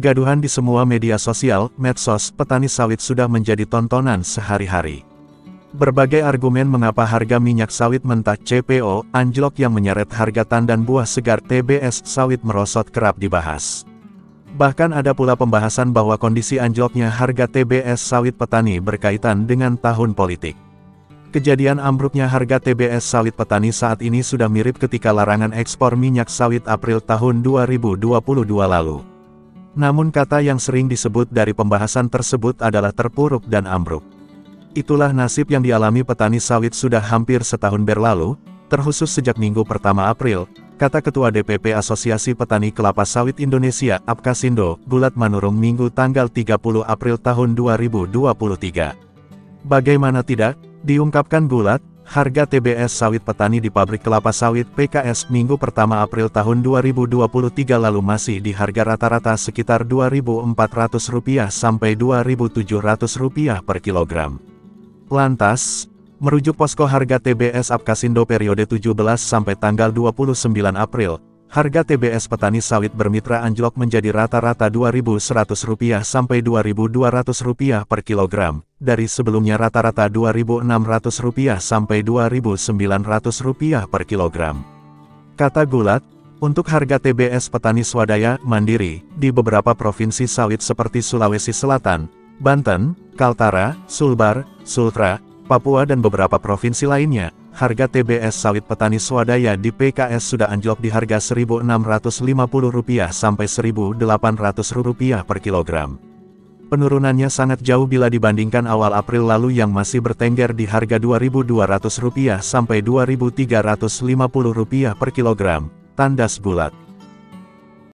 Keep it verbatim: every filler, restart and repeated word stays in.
Kegaduhan di semua media sosial, medsos, petani sawit sudah menjadi tontonan sehari-hari. Berbagai argumen mengapa harga minyak sawit mentah C P O anjlok yang menyeret harga tandan buah segar T B S sawit merosot kerap dibahas. Bahkan ada pula pembahasan bahwa kondisi anjloknya harga T B S sawit petani berkaitan dengan tahun politik. Kejadian ambruknya harga T B S sawit petani saat ini sudah mirip ketika larangan ekspor minyak sawit April tahun dua ribu dua puluh dua lalu. Namun kata yang sering disebut dari pembahasan tersebut adalah terpuruk dan ambruk. Itulah nasib yang dialami petani sawit sudah hampir setahun berlalu, terkhusus sejak minggu pertama April, kata Ketua D P P Asosiasi Petani Kelapa Sawit Indonesia Apkasindo, Gulat Manurung Minggu tanggal tiga puluh April tahun dua ribu dua puluh tiga. Bagaimana tidak, diungkapkan Gulat, harga T B S sawit petani di pabrik kelapa sawit P K S Minggu pertama April tahun dua ribu dua puluh tiga lalu masih di harga rata-rata sekitar dua ribu empat ratus rupiah sampai dua ribu tujuh ratus rupiah per kilogram. Lantas, merujuk posko harga T B S Apkasindo periode tujuh belas sampai tanggal dua puluh sembilan April, harga T B S petani sawit bermitra anjlok menjadi rata-rata dua ribu seratus rupiah sampai dua ribu dua ratus rupiah per kilogram, dari sebelumnya rata-rata dua ribu enam ratus rupiah sampai dua ribu sembilan ratus rupiah per kilogram. Kata Gulat, untuk harga T B S petani swadaya mandiri di beberapa provinsi sawit seperti Sulawesi Selatan, Banten, Kaltara, Sulbar, Sultra, Papua dan beberapa provinsi lainnya, harga T B S sawit petani swadaya di P K S sudah anjlok di harga seribu enam ratus lima puluh rupiah sampai seribu delapan ratus rupiah per kilogram. Penurunannya sangat jauh bila dibandingkan awal April lalu yang masih bertengger di harga dua ribu dua ratus rupiah sampai dua ribu tiga ratus lima puluh rupiah per kilogram, tandas Gulat.